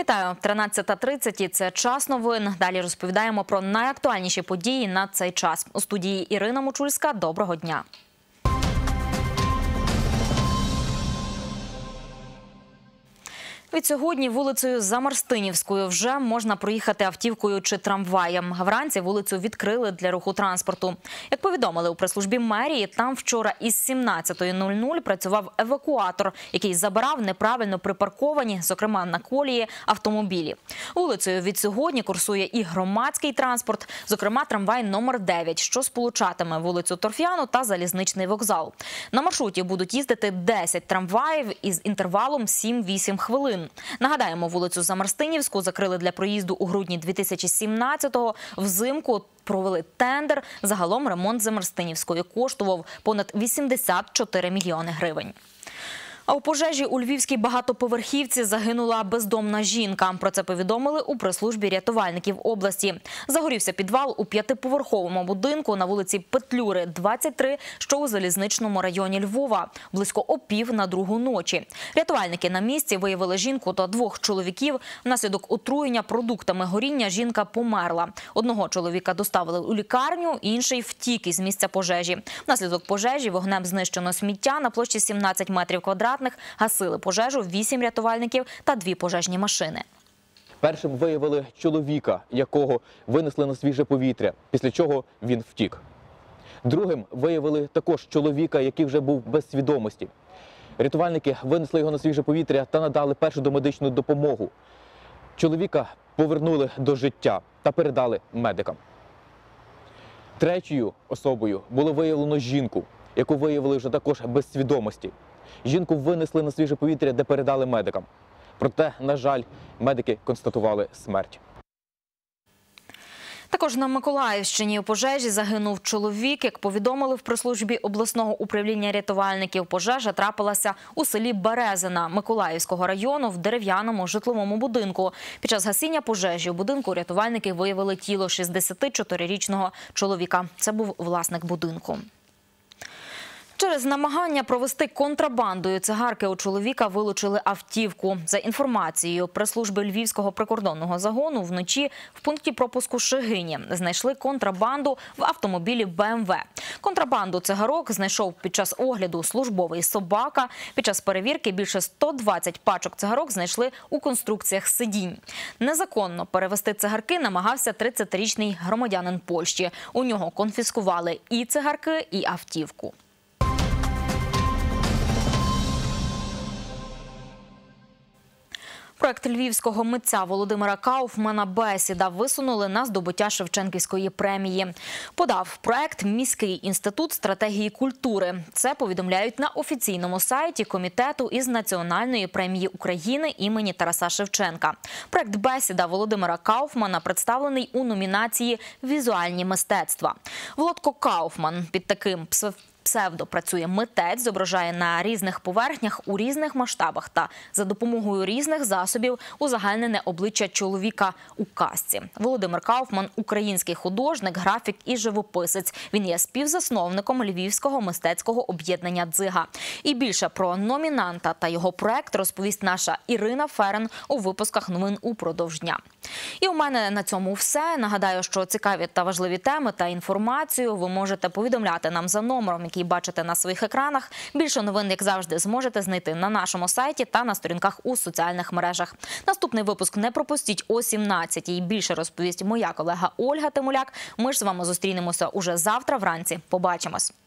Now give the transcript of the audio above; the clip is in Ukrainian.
Вітаю, 13:30 – це час новин. Далі розповідаємо про найактуальніші події на цей час. У студії Ірина Мочульська. Доброго дня. Відсьогодні вулицею Замарстинівською вже можна проїхати автівкою чи трамваєм. Вранці вулицю відкрили для руху транспорту. Як повідомили у прес-службі мерії, там вчора із 17:00 працював евакуатор, який забирав неправильно припарковані, зокрема на колії, автомобілі. Вулицею відсьогодні курсує і громадський транспорт, зокрема трамвай номер 9, що сполучатиме вулицю Торф'яну та залізничний вокзал. На маршруті будуть їздити 10 трамваїв із інтервалом 7-8 хвилин. Нагадаємо, вулицю Замарстинівську закрили для проїзду у грудні 2017-го. Взимку провели тендер. Загалом ремонт Замарстинівської коштував понад 84 мільйони гривень. А у пожежі у львівській багатоповерхівці загинула бездомна жінка. Про це повідомили у прес-службі рятувальників області. Загорівся підвал у 5-поверховому будинку на вулиці Петлюри, 23, що у залізничному районі Львова, близько о 1:45 ночі. Рятувальники на місці виявили жінку та 2 чоловіків. Внаслідок отруєння продуктами горіння жінка померла. Одного чоловіка доставили у лікарню, інший втік із місця пожежі. Внаслідок пожежі вогнем знищено сміття на площі 17 метрів квадратних. Гасили пожежу 8 рятувальників та 2 пожежні машини. Першим виявили чоловіка, якого винесли на свіже повітря, після чого він втік. Другим виявили також чоловіка, який вже був без свідомості. Рятувальники винесли його на свіже повітря та надали першу домедичну допомогу. Чоловіка повернули до життя та передали медикам. Третьою особою було виявлено жінку, яку виявили вже також без свідомості. Жінку винесли на свіже повітря, де передали медикам. Проте, на жаль, медики констатували смерть. Також на Миколаївщині у пожежі загинув чоловік. Як повідомили в прес-службі обласного управління рятувальників, пожежа трапилася у селі Березина Миколаївського району в дерев'яному житловому будинку. Під час гасіння пожежі у будинку рятувальники виявили тіло 64-річного чоловіка. Це був власник будинку. Через намагання провести контрабандою цигарки у чоловіка вилучили автівку. За інформацією прес-служби Львівського прикордонного загону, вночі в пункті пропуску Шегині знайшли контрабанду в автомобілі БМВ. Контрабанду цигарок знайшов під час огляду службовий собака. Під час перевірки більше 120 пачок цигарок знайшли у конструкціях сидінь. Незаконно перевезти цигарки намагався 30-річний громадянин Польщі. У нього конфіскували і цигарки, і автівку. Проект львівського митця Володимира Кауфмана «Бесіда» висунули на здобуття Шевченківської премії. Подав проект Міський інститут стратегії культури. Це повідомляють на офіційному сайті Комітету із Національної премії України імені Тараса Шевченка. Проект «Бесіда» Володимира Кауфмана представлений у номінації «Візуальні мистецтва». Володко Кауфман під таким псевдо працює митець, зображає на різних поверхнях у різних масштабах та за допомогою різних засобів узагальнене обличчя чоловіка у казці. Володимир Кауфман – український художник, графік і живописець. Він є співзасновником Львівського мистецького об'єднання «Дзига». І більше про номінанта та його проект розповість наша Ірина Ферен у випусках новин упродовж дня. І у мене на цьому все. Нагадаю, що цікаві та важливі теми та інформацію ви можете повідомляти нам за номером, який бачите на своїх екранах. Більше новин, як завжди, зможете знайти на нашому сайті та на сторінках у соціальних мережах. Наступний випуск не пропустіть о 17-й. Більше розповість моя колега Ольга Тимуляк. Ми ж з вами зустрінемося уже завтра вранці. Побачимось.